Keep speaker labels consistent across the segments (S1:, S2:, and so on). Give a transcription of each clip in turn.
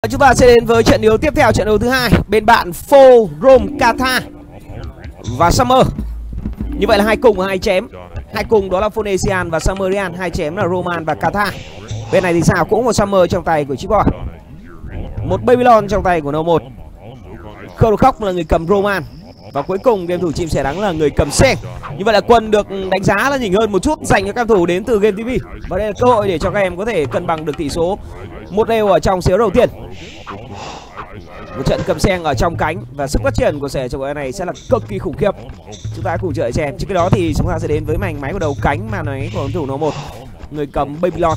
S1: chúng ta sẽ đến với trận đấu tiếp theo, trận đấu thứ hai. Bên bạn Fo, Rome, Kata và Summer. Như vậy là hai cùng và hai chém. Hai cùng đó là Phoenician và Sumerian, hai chém là Roman và Kata. Bên này thì sao, cũng một Summer trong tay của Chipboy, một Babylon trong tay của No1. Khóc là người cầm Roman. Và cuối cùng game thủ chim sẻ đắng là người cầm Sen. Như vậy là quân được đánh giá là nhỉnh hơn một chút dành cho các thủ đến từ Game TV. Và đây là cơ hội để cho các em có thể cân bằng được tỷ số 1-1 ở trong xéo đầu tiên. Một trận cầm Sen ở trong cánh và sức phát triển của sẻ trong cái này sẽ là cực kỳ khủng khiếp. Chúng ta cùng chờ xem. Trước cái đó thì chúng ta sẽ đến với mảnh máy của đầu cánh màn máy của thủ No1, người cầm Babylon.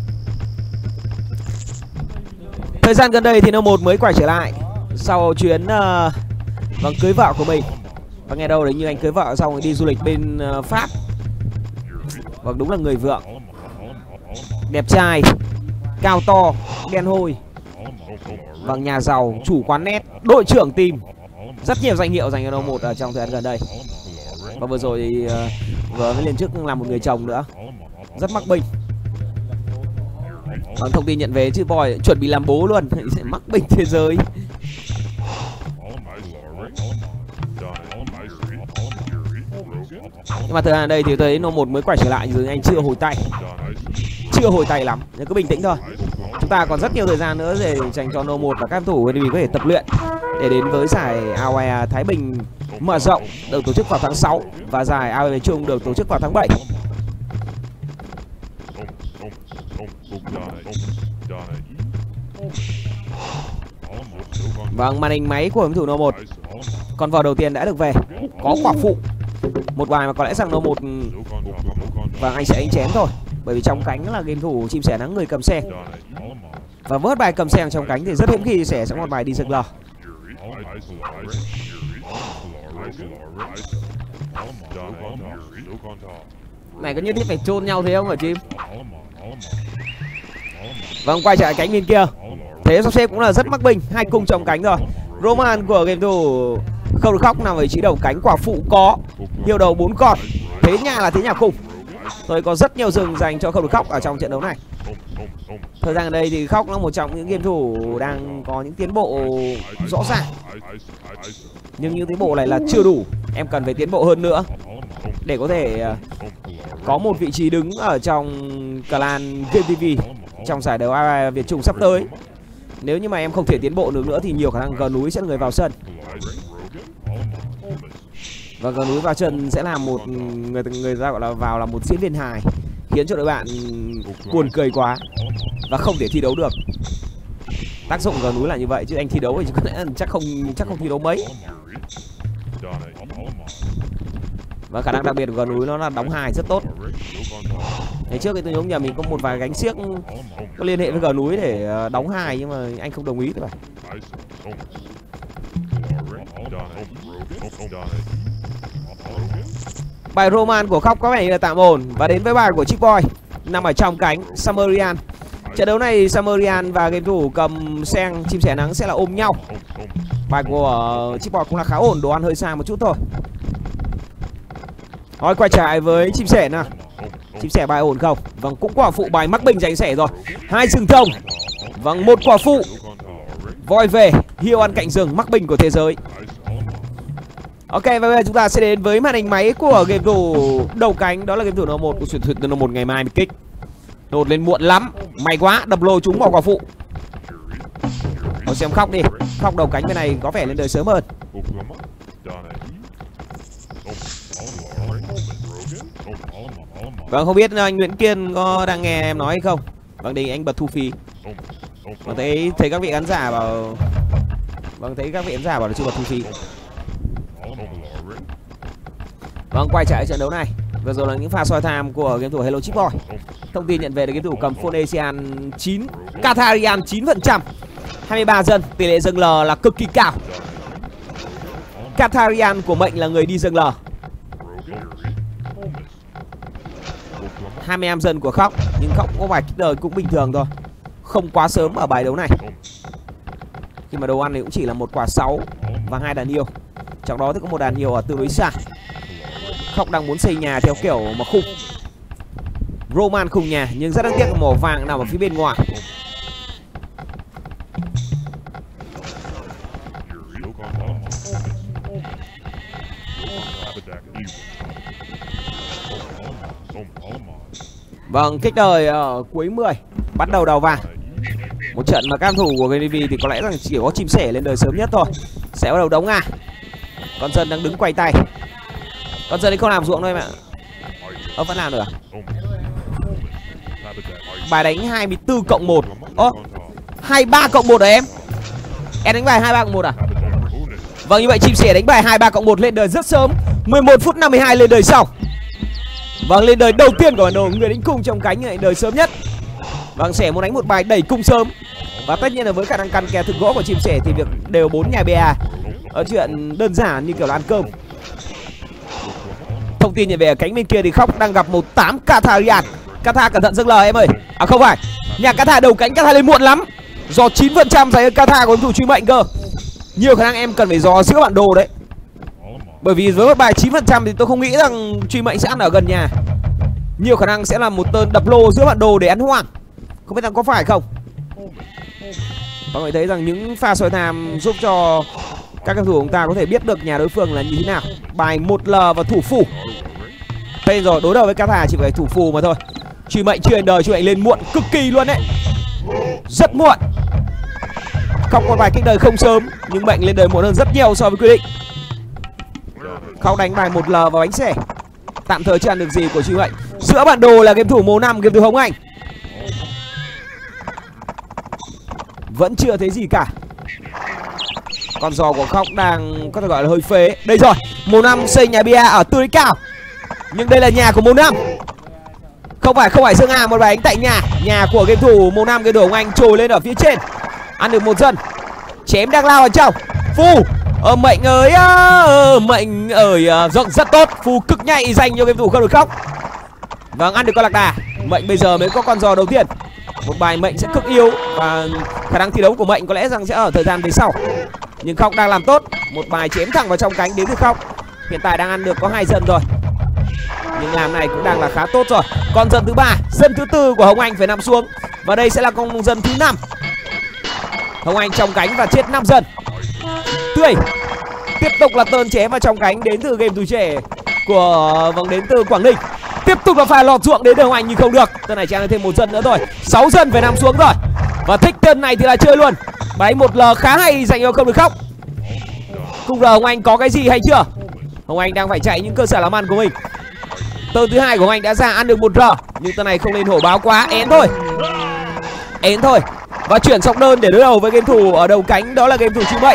S1: Thời gian gần đây thì No1 mới quay trở lại sau chuyến cưới vợ của mình. Và nghe đâu đấy như anh cưới vợ xong rồi đi du lịch bên Pháp. Và đúng là người vượng, đẹp trai, cao to, đen hôi. Vâng, nhà giàu, chủ quán net, đội trưởng team. Rất nhiều danh hiệu dành cho No1 ở trong thời gian gần đây. Và vừa rồi thì vừa mới lên chức làm một người chồng nữa, rất mắc binh. Vâng, thông tin nhận về chứ Boy chuẩn bị làm bố luôn, sẽ mắc binh thế giới. Nhưng mà thời gian đây thì thấy No1 mới quay trở lại nhưng anh chưa hồi tay lắm, nên cứ bình tĩnh thôi. Chúng ta còn rất nhiều thời gian nữa để dành cho No1 và các thủ có thể tập luyện để đến với giải AOE Thái Bình mở rộng được tổ chức vào tháng 6 và giải AOE Trung được tổ chức vào tháng 7. Vâng, màn hình máy của thủ No1. Con vò đầu tiên đã được về, có quả phụ. Một bài mà có lẽ rằng No1 và anh sẽ chém thôi, bởi vì trong cánh là game thủ chim sẻ nắng người cầm Sen. Và vớt bài cầm Sen trong cánh thì rất hiếm khi sẽ một bài đi rực lò. Này có nhất thiết phải chôn nhau thế không hả chim? Vâng, quay trở lại cánh bên kia. Thế sắp xếp cũng là rất mắc binh, hai cung trong cánh rồi. Roman của game thủ không được khóc nằm ở vị trí đầu cánh, quả phụ có, nhiều đầu 4 con. Thế nhà là thế nhà khủng. Tôi có rất nhiều rừng dành cho không được khóc ở trong trận đấu này. Thời gian ở đây thì Khóc là một trong những game thủ đang có những tiến bộ rõ ràng. Nhưng những tiến bộ này là chưa đủ, em cần phải tiến bộ hơn nữa để có thể có một vị trí đứng ở trong clan Game TV trong giải đấu AOE Việt Trung sắp tới. Nếu như mà em không thể tiến bộ được nữa thì nhiều khả năng G núi sẽ là người vào sân. Và G núi vào sân sẽ là một người ta gọi là vào là một diễn viên hài, khiến cho đội bạn buồn cười quá và không thể thi đấu được. Tác dụng G núi là như vậy, chứ anh thi đấu thì có lẽ chắc không thi đấu mấy. Và khả năng đặc biệt của G núi nó là đóng hài rất tốt. Ngày trước thì tôi nhớ nhà mình có một vài gánh xiếc có liên hệ với G núi để đóng hài, nhưng mà anh không đồng ý thôi. Bài Roman của Khóc có vẻ như là tạm ổn. Và đến với bài của Chipboy nằm ở trong cánh Sumerian. Trận đấu này Sumerian và game thủ cầm Sen chim sẻ nắng sẽ là ôm nhau. Bài của Chipboy cũng là khá ổn, đồ ăn hơi xa một chút thôi. Rồi quay trở lại với chim sẻ nào. Chim sẻ bài ổn không? Vâng, cũng quả phụ bài mắc bình dành sẻ rồi. Hai rừng thông. Vâng, một quả phụ. Voi về, hiêu ăn cạnh rừng, mắc bình của thế giới. Ok, và bây giờ chúng ta sẽ đến với màn hình máy của game thủ đầu cánh. Đó là game thủ No1 của truyền thuyết No1 ngày mai mới kích. Đột lên muộn lắm, may quá, đập lô trúng vào quả phụ. Rồi xem Khóc đi. Khóc đầu cánh bên này có vẻ lên đời sớm hơn. Vâng, không biết anh Nguyễn Kiên có đang nghe em nói hay không. Vâng, thì anh bật thu phí. Vâng, thấy các vị khán giả bảo. Vâng, thấy các vị khán giả bảo là chưa bật thu phí. Vâng, quay trở lại trận đấu này. Vừa rồi là những pha soi tham của game thủ Hello Chipboy. Thông tin nhận về là game thủ cầm Phoenician 9, Katharian 9%, 23 dân, tỷ lệ dâng L là cực kỳ cao. Katharian của mệnh là người đi dâng L. 25 dân của Khóc, nhưng Khóc có vài kích đời cũng bình thường thôi, không quá sớm ở bài đấu này. Khi mà đồ ăn thì cũng chỉ là một quả 6 và 2 đàn yêu. Trong đó thì có một đàn yêu ở tương đối xa. Khóc đang muốn xây nhà theo kiểu mà khung Roman khung nhà, nhưng rất đáng tiếc là màu vàng nằm ở phía bên ngoài. Vâng, kích đời ở cuối 10 bắt đầu đầu vào. Một trận mà cam thủ của GTV thì có lẽ rằng chỉ có chim sẻ lên đời sớm nhất thôi. Sẽ bắt đầu đóng à. Con dân đang đứng quay tay. Con dân ấy không làm ruộng thôi mà. Ơ vẫn làm được à? Bài đánh 24+1. Ơ 23+1 rồi em. Em đánh bài 23+1 à? Vâng, như vậy chim sẻ đánh bài 23+1 lên đời rất sớm. 11 phút 52 lên đời sau. Vâng, lên đời đầu tiên của bản đồ người đánh cung trong cánh này, đời sớm nhất. Vâng, sẻ muốn đánh một bài đẩy cung sớm. Và tất nhiên là với khả năng căn kè thực gỗ của chim sẻ thì việc đều 4 nhà BA ở chuyện đơn giản như kiểu là ăn cơm. Thông tin nhận về cánh bên kia thì Khóc đang gặp một 8 Katharian. Katha cẩn thận dâng lời em ơi. À không phải, nhà Katha đầu cánh Katha lên muộn lắm. Do 9% giấy Katha của thủ truy mệnh cơ. Nhiều khả năng em cần phải dò giữa bản đồ đấy. Bởi vì với một bài 9% thì tôi không nghĩ rằng truy mệnh sẽ ăn ở gần nhà. Nhiều khả năng sẽ là một tên đập lô giữa bản đồ để ăn hoang. Không biết rằng có phải không. Các bạn thấy rằng những pha soi tham giúp cho các cầu thủ của chúng ta có thể biết được nhà đối phương là như thế nào. Bài 1L và thủ phủ. Thế rồi, đối đầu với Katha chỉ phải thủ phù mà thôi. Truy mệnh chưa đời, truy mệnh lên muộn cực kỳ luôn đấy. Rất muộn. Không có bài kích đời không sớm, nhưng mệnh lên đời muộn hơn rất nhiều so với quy định. Khóc đánh bài 1L và bánh xẻ. Tạm thời chưa ăn được gì của truy mệnh. Giữa bản đồ là game thủ màu 5, game thủ Hồng Anh. Vẫn chưa thấy gì cả. Con giò của Khóc đang có thể gọi là hơi phế. Đây rồi, màu 5 xây nhà bia ở tươi cao. Nhưng đây là nhà của màu 5. Không phải Dương Hà, một bài đánh tại nhà. Nhà của game thủ màu 5, game thủ Hồng Anh trồi lên ở phía trên. Ăn được một dân. Chém đang lao vào trong. Phu mệnh ơi, mệnh ơi, rộng rất tốt. Phu cực nhạy dành cho game thủ không được Khóc. Vâng, ăn được con lạc đà. Mệnh bây giờ mới có con giò đầu tiên. Một bài mệnh sẽ cực yếu và khả năng thi đấu của mệnh có lẽ rằng sẽ ở thời gian về sau. Nhưng Khóc đang làm tốt. Một bài chém thẳng vào trong cánh đến từ Khóc. Hiện tại đang ăn được có 2 dân rồi. Nhưng làm này cũng đang là khá tốt rồi. Con dân thứ 3, dân thứ 4 của Hồng Anh phải nằm xuống. Và đây sẽ là con dân thứ 5. Hồng Anh trong cánh và chết 5 dân. Tươi. Tiếp tục là tơn chém vào trong cánh đến từ game tuổi trẻ của đến từ Quảng Ninh. Tiếp tục là pha lọt ruộng đến từ Hồng Anh nhưng không được. Tên này chém thêm một dân nữa rồi. 6 dân phải nằm xuống rồi. Và thích tên này thì là chơi luôn. Bài 1L khá hay dành cho không được Khóc. Cung R Hồng Anh có cái gì hay chưa? Hồng Anh đang phải chạy những cơ sở làm ăn của mình. Tơn thứ 2 của Hồng Anh đã ra ăn được 1R. Nhưng tên này không nên hổ báo quá. Én thôi. Én thôi. Và chuyển sọc đơn để đối đầu với game thủ ở đầu cánh, đó là game thủ Truy Mệnh.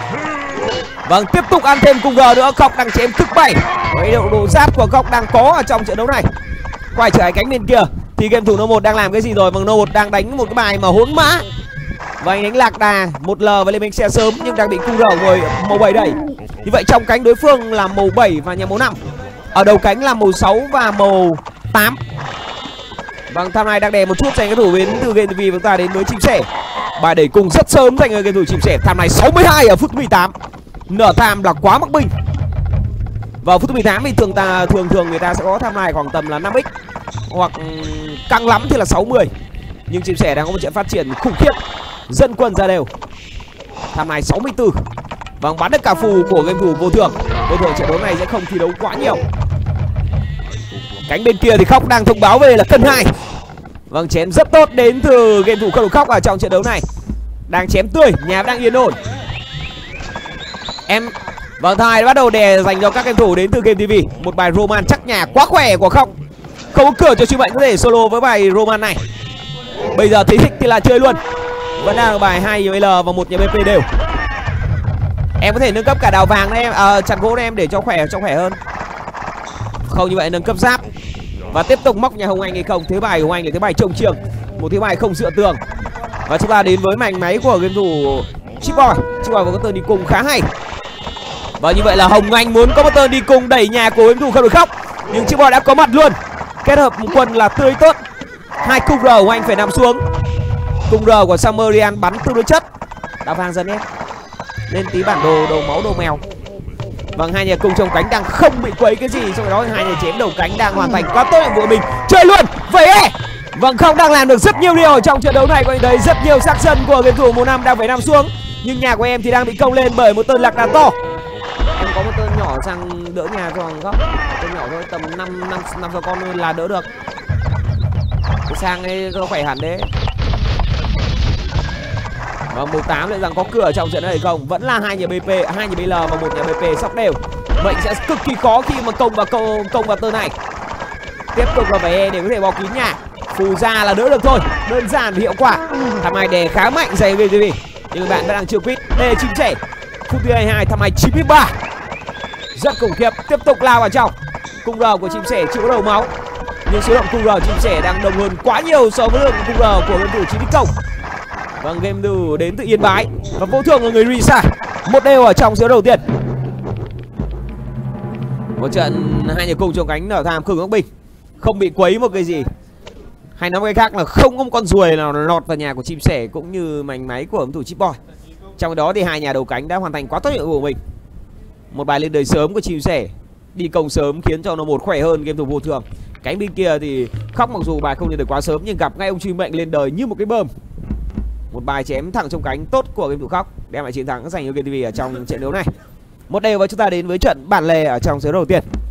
S1: Vâng, tiếp tục ăn thêm cung R nữa. Khóc đang chém cực 7. Cái độ giáp của Khóc đang có ở trong trận đấu này. Quay trở lại cánh bên kia thì game thủ No 1 đang làm cái gì rồi? Vâng, No 1 đang đánh một cái bài mà hỗn mã. Và anh đánh lạc đà 1L và lên bánh xe sớm nhưng đang bị cung R ngồi màu 7 đẩy. Như vậy trong cánh đối phương là màu 7 và nhà màu 5. Ở đầu cánh là màu 6 và màu 8. Vâng, tham này đang đè một chút dành cái thủ đến từ game TV chúng ta đến với chim sẻ. Bài đẩy cùng rất sớm dành cho game thủ chim sẻ. Tham này 62 ở phút thứ 18. Nở tham là quá mắc binh. Vào phút thứ 18 thì thường người ta sẽ có tham này khoảng tầm là 5x hoặc căng lắm thì là 60. Nhưng chim sẻ đang có một trận phát triển khủng khiếp. Dân quân ra đều. Tham này 64. Vâng, bắn được cả phù của game thủ vô thường. Vô thường trận đấu này sẽ không thi đấu quá nhiều. Cánh bên kia thì Khóc đang thông báo về là cân 2. Vâng, chém rất tốt đến từ game thủ không được Khóc ở trong trận đấu này. Đang chém tươi, nhà đang yên ổn. Em vâng, thai đã bắt đầu đè dành cho các game thủ đến từ game TV. Một bài Roman chắc nhà quá khỏe của Khóc. Không có cửa cho Truy Mệnh có thể solo với bài Roman này. Bây giờ thấy thích thì là chơi luôn. Vẫn đang bài 2 nhà L và 1 nhà BP đều. Em có thể nâng cấp cả đào vàng đấy em, chặt gỗ đấy em để cho khỏe hơn. Không như vậy nâng cấp giáp. Và tiếp tục móc nhà Hồng Anh hay không. Thế bài của Hồng Anh là thế bài trồng trường. Một thế bài không dựa tường. Và chúng ta đến với mảnh máy của game thủ Chipboy. Chipboy có tơn đi cùng khá hay. Và như vậy là Hồng Anh muốn có một tơn đi cùng đẩy nhà của game thủ không được Khóc. Nhưng Chipboy đã có mặt luôn. Kết hợp một quân là tươi tốt. 2 cung R Hồng Anh phải nằm xuống. Cung R của Sumerian bắn tương đối chất. Đào vàng dần em. Lên tí bản đồ đầu máu đầu mèo. Vâng, hai nhà cung trong cánh đang không bị quấy cái gì. Trong đó hai nhà chém đầu cánh đang hoàn thành quá tốt nhiệm vụ của mình. Chơi luôn, vậy ấy. Vâng, Không đang làm được rất nhiều điều trong trận đấu này. Các bạn thấy rất nhiều xác dân của game thủ mùa 5 đang phải nằm xuống. Nhưng nhà của em thì đang bị công lên bởi một tên lạc đà to. Em có một tên nhỏ sang đỡ nhà cho thằng Góc. Con nhỏ thôi, tầm 5 6 con là đỡ được. Cái sang ấy nó khỏe hẳn đấy. Và 18 lại rằng có cửa trong trận này không? Vẫn là hai nhà BP, hai nhà BL và một nhà BP sóc đều. Vậy sẽ cực kỳ khó khi mà công vào tơ này. Tiếp tục là phải để có thể bò kín nhà. Phù ra là đỡ được thôi, đơn giản và hiệu quả. Thăm hai đè khá mạnh dày về gì, nhưng bạn vẫn đang chưa quýt. Đây là chim sẻ. Phút thứ 22 thăm hai 93. Rất khủng khiếp, tiếp tục lao vào trong. Cung R của chim sẻ chưa có đầu máu, nhưng số lượng cung R chim sẻ đang đông hơn quá nhiều so với lượng cung R của game thủ 9 công. Vâng, game thủ đến từ Yên Bái và vô thường là người Risa. Một đều ở trong số đầu tiên. Một trận hai nhà cung trong cánh ở tham Khương Ngọc Bình không bị quấy một cái gì, hay nói cái khác là không có một con ruồi nào lọt vào nhà của chim sẻ cũng như mảnh máy của thủ Chip Boy. Trong đó thì hai nhà đầu cánh đã hoàn thành quá tốt nhiệm vụ của mình. Một bài lên đời sớm của chim sẻ đi công sớm khiến cho nó một khỏe hơn game thủ vô thường. Cánh bên kia thì Khóc mặc dù bài không lên đời quá sớm nhưng gặp ngay ông truy mệnh lên đời như một cái bơm. Một bài chém thẳng trong cánh tốt của game thủ Khóc đem lại chiến thắng dành cho Game TV ở trong trận đấu này. Một đều và chúng ta đến với trận bản lề ở trong set đầu tiên.